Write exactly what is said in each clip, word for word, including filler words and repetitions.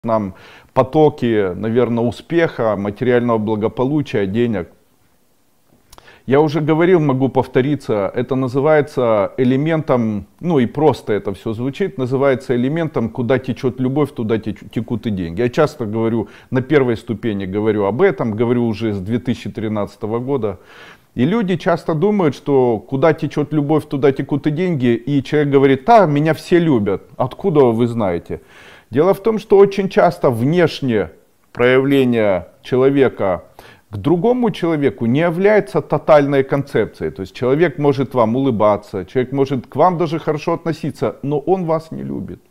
нам потоки, наверное, успеха, материального благополучия, денег. Я уже говорил, могу повториться, это называется элементом, ну и просто это все звучит, называется элементом, куда течет любовь, туда текут и деньги. Я часто говорю, на первой ступени говорю об этом, говорю уже с две тысячи тринадцатого года. И люди часто думают, что куда течет любовь, туда текут и деньги, и человек говорит, да, меня все любят. Откуда вы знаете? Дело в том, что очень часто внешнее проявление человека к другому человеку не является тотальной концепцией. То есть человек может вам улыбаться, человек может к вам даже хорошо относиться, но он вас не любит.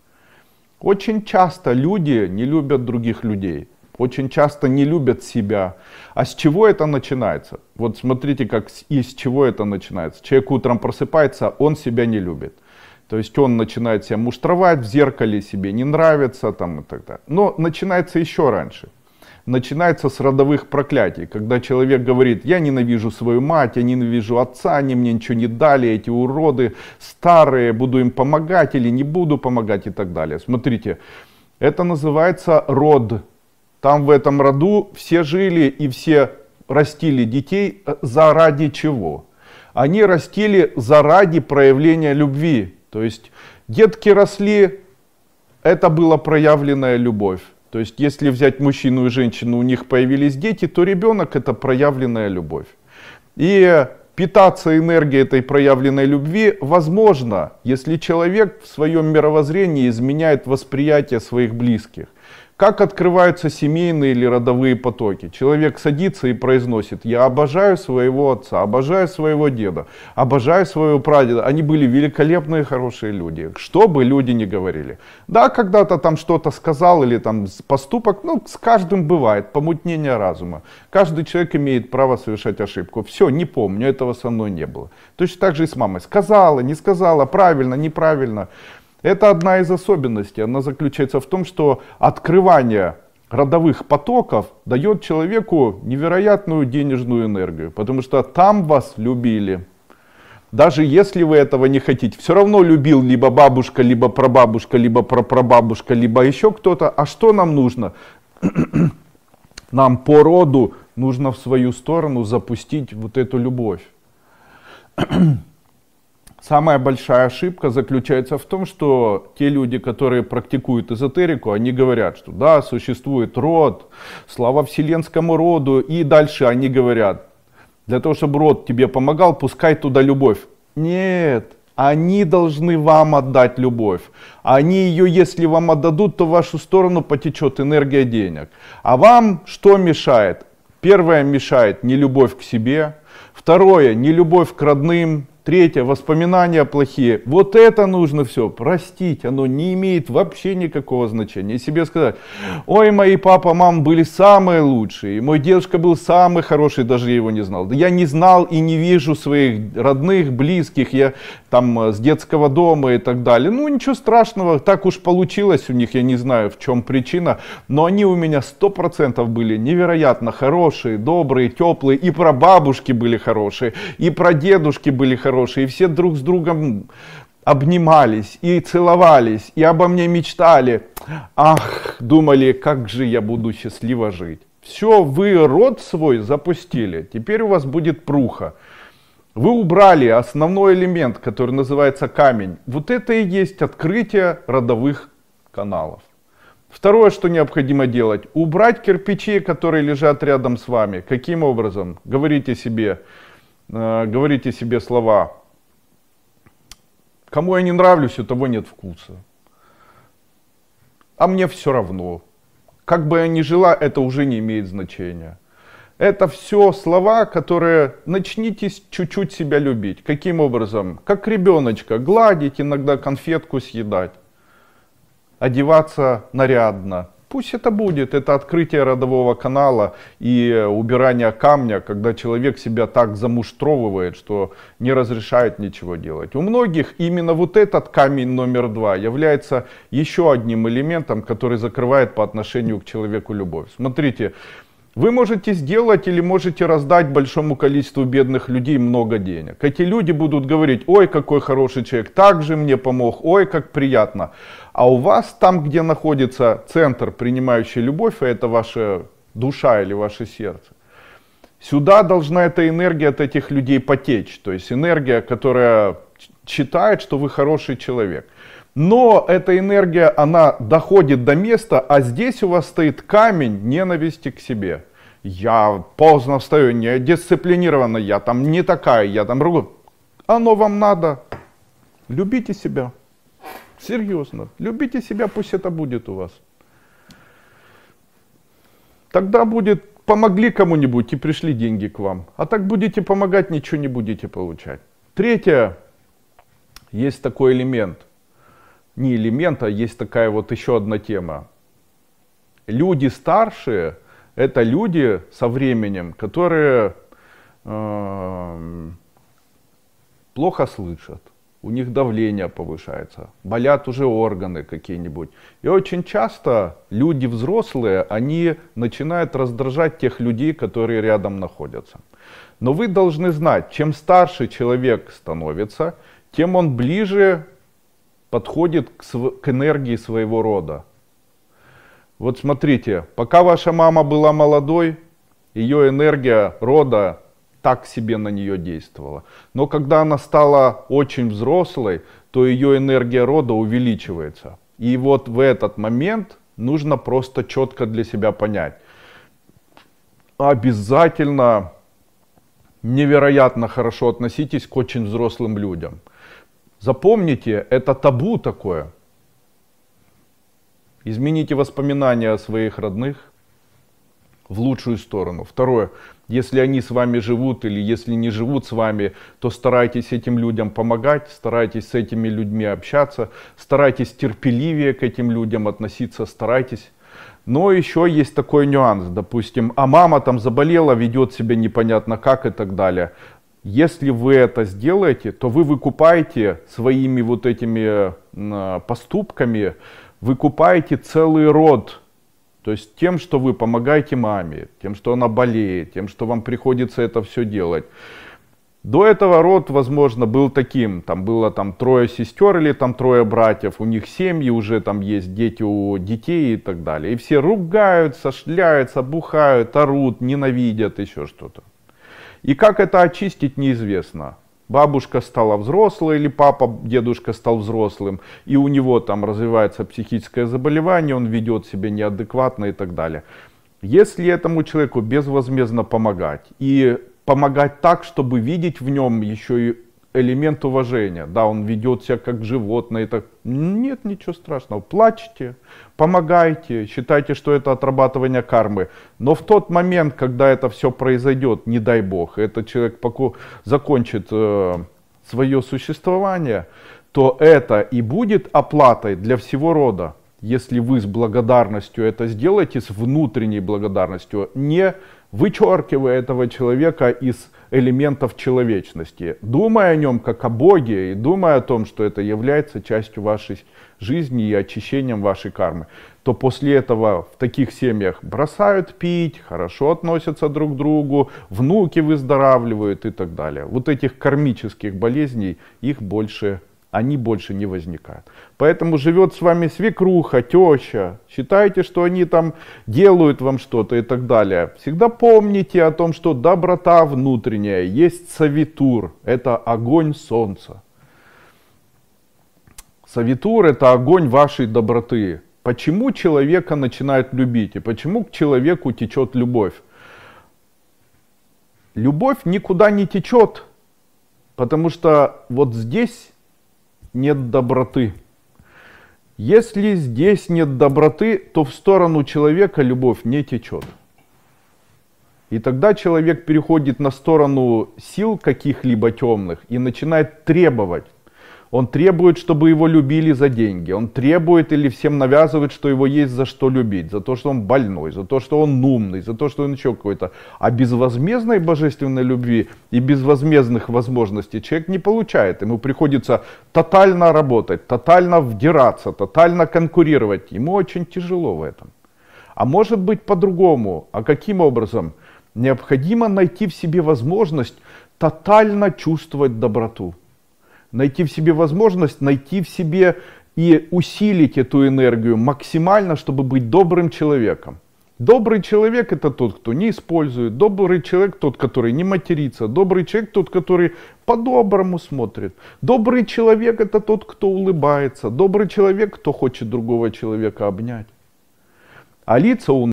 Очень часто люди не любят других людей. Очень часто не любят себя. А с чего это начинается? Вот смотрите, как и с чего это начинается. Человек утром просыпается, он себя не любит. То есть он начинает себя муштровать, в зеркале себе не нравится там, и так далее. Но начинается еще раньше. Начинается с родовых проклятий, когда человек говорит, я ненавижу свою мать, я ненавижу отца, они мне ничего не дали, эти уроды старые, буду им помогать или не буду помогать и так далее. Смотрите, это называется род. Там в этом роду все жили и все растили детей заради чего? Они растили заради проявления любви. То есть детки росли, это была проявленная любовь. То есть если взять мужчину и женщину, у них появились дети, то ребенок это проявленная любовь. И питаться энергией этой проявленной любви возможно, если человек в своем мировоззрении изменяет восприятие своих близких. Как открываются семейные или родовые потоки? Человек садится и произносит, я обожаю своего отца, обожаю своего деда, обожаю своего прадеда. Они были великолепные, хорошие люди. Что бы люди ни говорили. Да, когда-то там что-то сказал или там поступок, ну, с каждым бывает, помутнение разума. Каждый человек имеет право совершать ошибку. Все, не помню, этого со мной не было. Точно так же и с мамой. Сказала, не сказала, правильно, неправильно. Это одна из особенностей. Она заключается в том, что открывание родовых потоков дает человеку невероятную денежную энергию. Потому что там вас любили. Даже если вы этого не хотите. Все равно любил либо бабушка, либо прабабушка, либо прапрабабушка, либо еще кто-то. А что нам нужно? Нам по роду нужно в свою сторону запустить вот эту любовь. Самая большая ошибка заключается в том, что те люди, которые практикуют эзотерику, они говорят, что да, существует род, слава вселенскому роду, и дальше они говорят, для того, чтобы род тебе помогал, пускай туда любовь. Нет, они должны вам отдать любовь. Они ее, если вам отдадут, то в вашу сторону потечет энергия денег. А вам что мешает? Первое мешает нелюбовь к себе, второе нелюбовь к родным, третье, воспоминания плохие. Вот это нужно все простить. Оно не имеет вообще никакого значения. И себе сказать, ой, мои папа, мама были самые лучшие. Мой дедушка был самый хороший, даже я его не знал. Я не знал и не вижу своих родных, близких. Я там с детского дома и так далее. Ну, ничего страшного. Так уж получилось у них. Я не знаю, в чем причина. Но они у меня сто процентов были невероятно хорошие, добрые, теплые. И прабабушки были хорошие. И прадедушки были хорошие. И все друг с другом обнимались и целовались, и обо мне мечтали. Ах, думали, как же я буду счастливо жить. Все, вы род свой запустили, теперь у вас будет пруха. Вы убрали основной элемент, который называется камень. Вот это и есть открытие родовых каналов. Второе, что необходимо делать, убрать кирпичи, которые лежат рядом с вами. Каким образом? Говорите себе. Говорите себе слова, кому я не нравлюсь, у того нет вкуса. А мне все равно. Как бы я ни жила, это уже не имеет значения. Это все слова, которые начните чуть-чуть себя любить. Каким образом? Как ребеночка, гладить, иногда конфетку съедать, одеваться нарядно. Пусть это будет, это открытие родового канала и убирание камня, когда человек себя так замуштровывает, что не разрешает ничего делать. У многих именно вот этот камень номер два является еще одним элементом, который закрывает по отношению к человеку любовь. Смотрите, Вы можете сделать или можете раздать большому количеству бедных людей много денег. Эти люди будут говорить: ой, какой хороший человек, так же мне помог, ой, как приятно. А у вас там, где находится центр, принимающий любовь, а это ваша душа или ваше сердце, сюда должна эта энергия от этих людей потечь. То есть энергия, которая считает, что вы хороший человек. Но эта энергия, она доходит до места, а здесь у вас стоит камень ненависти к себе. Я поздно встаю, не дисциплинированно, я там не такая, я там другой. Оно вам надо. Любите себя. Серьезно. Любите себя, пусть это будет у вас. Тогда будет, помогли кому-нибудь и пришли деньги к вам. А так будете помогать, ничего не будете получать. Третье. Есть такой элемент. Не элемент, а есть такая вот еще одна тема. Люди старшие — это люди со временем, которые э, плохо слышат, у них давление повышается, болят уже органы какие-нибудь. И очень часто люди взрослые, они начинают раздражать тех людей, которые рядом находятся. Но вы должны знать, чем старше человек становится, тем он ближе подходит к, к энергии своего рода. Вот смотрите, пока ваша мама была молодой, ее энергия рода так себе на нее действовала. Но когда она стала очень взрослой, то ее энергия рода увеличивается. И вот в этот момент нужно просто четко для себя понять. Обязательно невероятно хорошо относитесь к очень взрослым людям. Запомните, это табу такое. Измените воспоминания о своих родных в лучшую сторону. Второе, если они с вами живут или если не живут с вами, то старайтесь этим людям помогать, старайтесь с этими людьми общаться, старайтесь терпеливее к этим людям относиться, старайтесь. Но еще есть такой нюанс, допустим, а мама там заболела, ведет себя непонятно как и так далее. Если вы это сделаете, то вы выкупаете своими вот этими поступками, выкупаете целый род. То есть тем, что вы помогаете маме, тем, что она болеет, тем, что вам приходится это все делать. До этого род, возможно, был таким. Там было там трое сестер или там трое братьев, у них семьи, уже там есть дети у детей и так далее. И все ругаются, шляются, бухают, орут, ненавидят, еще что-то. И как это очистить, неизвестно. Бабушка стала взрослой или папа, дедушка стал взрослым, и у него там развивается психическое заболевание, он ведет себя неадекватно и так далее. Если этому человеку безвозмездно помогать, и помогать так, чтобы видеть в нем еще и элемент уважения, да, он ведет себя как животное, и так, нет ничего страшного, плачьте, помогайте, считайте, что это отрабатывание кармы. Но в тот момент, когда это все произойдет, не дай бог, этот человек закончит э, свое существование, то это и будет оплатой для всего рода. Если вы с благодарностью это сделаете, с внутренней благодарностью, не вычеркивая этого человека из элементов человечности, думая о нем как о Боге и думая о том, что это является частью вашей жизни и очищением вашей кармы, то после этого в таких семьях бросают пить, хорошо относятся друг к другу, внуки выздоравливают и так далее. Вот этих кармических болезней, их больше они больше не возникают. Поэтому живет с вами свекруха, теща, считайте, что они там делают вам что-то и так далее. Всегда помните о том, что доброта внутренняя есть савитур, это огонь солнца. Савитур — это огонь вашей доброты. Почему человека начинают любить и почему к человеку течет любовь? Любовь никуда не течет, потому что вот здесь нет доброты. Если здесь нет доброты, то в сторону человека любовь не течет. И тогда человек переходит на сторону сил каких-либо темных и начинает требовать. Он требует, чтобы его любили за деньги. Он требует или всем навязывает, что его есть за что любить. За то, что он больной, за то, что он умный, за то, что он еще какой-то. А безвозмездной божественной любви и безвозмездных возможностей человек не получает. Ему приходится тотально работать, тотально вдираться, тотально конкурировать. Ему очень тяжело в этом. А может быть по-другому. А каким образом? Необходимо найти в себе возможность тотально чувствовать доброту. Найти в себе возможность, найти в себе и усилить эту энергию максимально, чтобы быть добрым человеком. Добрый человек — это тот, кто не использует. Добрый человек — тот, который не матерится. Добрый человек — тот, который по-доброму смотрит. Добрый человек — это тот, кто улыбается. Добрый человек — кто хочет другого человека обнять. А лица у